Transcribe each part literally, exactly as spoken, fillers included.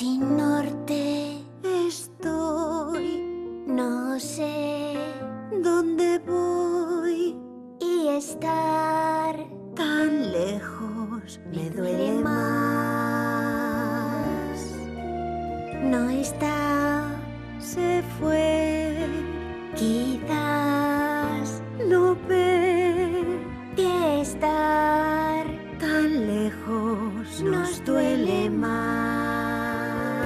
Sin norte estoy, no sé dónde voy, y estar tan lejos me duele más. No está, Se fue, quizás no ve, que estar tan lejos nos duele más.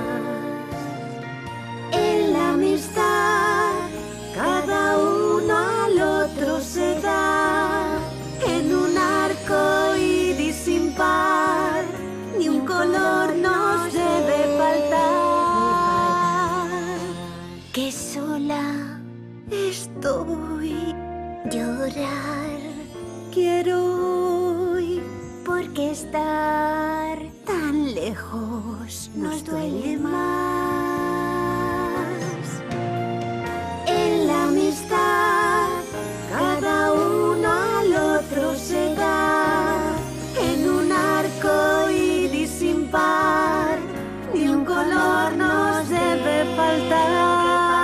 En la amistad, cada uno al otro se da, en un arco iris sin par, ni un color nos debe faltar. que sola Estoy, llorar, quiero hoy, porque estar tan lejos nos duele más. En la amistad, cada uno al otro se da, en un arco iris sin par, ni un color nos debe faltar.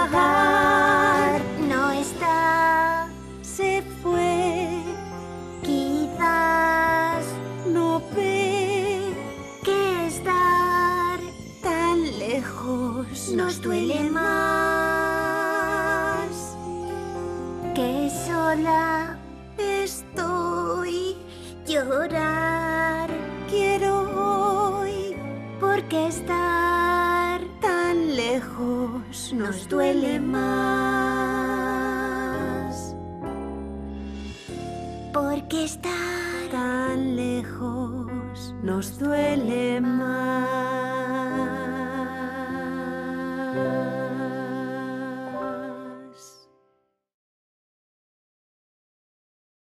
no está, Se fue, quizás no ve, que estar tan lejos nos duele más. que sola Estoy, llorar, quiero hoy, porque estar tan lejos nos duele más. porque estar Tan lejos nos duele más.